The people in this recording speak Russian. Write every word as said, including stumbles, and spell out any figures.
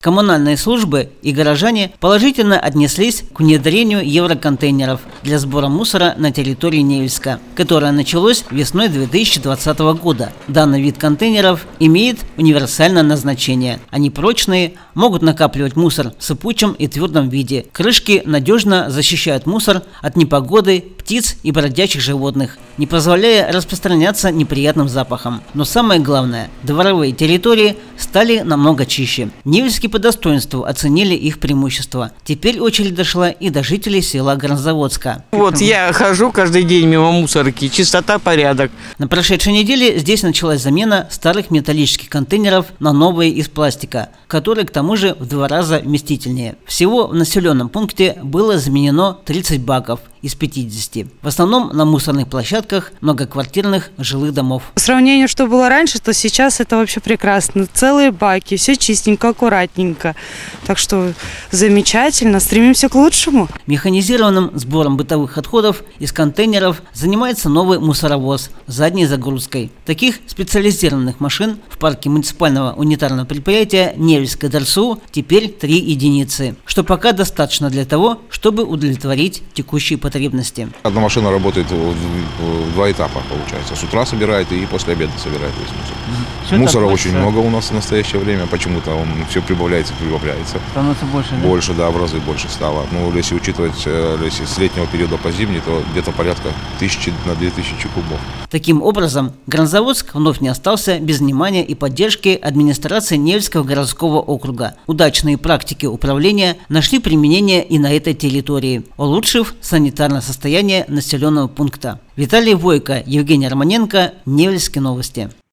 Коммунальные службы и горожане положительно отнеслись к внедрению евроконтейнеров для сбора мусора на территории Невельска, которое началось весной две тысячи двадцатого года. Данный вид контейнеров имеет универсальное назначение. Они прочные, могут накапливать мусор в сыпучем и твердом виде. Крышки надежно защищают мусор от непогоды, птиц и бродячих животных, не позволяя распространяться неприятным запахом. Но самое главное, дворовые территории стали намного чище. Невельские по достоинству оценили их преимущества. Теперь очередь дошла и до жителей села Гранзаводска. Вот я хожу каждый день мимо мусорки, чистота, порядок. На прошедшей неделе здесь началась замена старых металлических контейнеров на новые из пластика, которые к тому же в два раза вместительнее. Всего в населенном пункте было заменено тридцать баков из пятидесяти. В основном на мусорных площадках многоквартирных жилых домов. По сравнению, что было раньше, то сейчас это вообще прекрасно. Целые баки, все чистенько, аккуратненько. Так что замечательно, стремимся к лучшему. Механизированным сбором бытовых отходов из контейнеров занимается новый мусоровоз с задней загрузкой. Таких специализированных машин в парке муниципального унитарного предприятия Невельской ДРСУ теперь три единицы, что пока достаточно для того, чтобы удовлетворить текущие потребности. Одна машина работает в два этапа, получается. С утра собирает и после обеда собирает весь мусор. Все Мусора очень много у нас в настоящее время. Почему-то он все прибавляется и прибавляется. Становится больше, да? Больше, да, в разы больше стало. Ну, если учитывать, если с летнего периода по зимний, то где-то порядка тысячи на две тысячи кубов. Таким образом, Гранзаводск вновь не остался без внимания и поддержки администрации Невельского городского округа. Удачные практики управления нашли применение и на этой территории, улучшив санитарное состояние населенного пункта. Виталий Войко, Евгений Романенко, Невельские новости.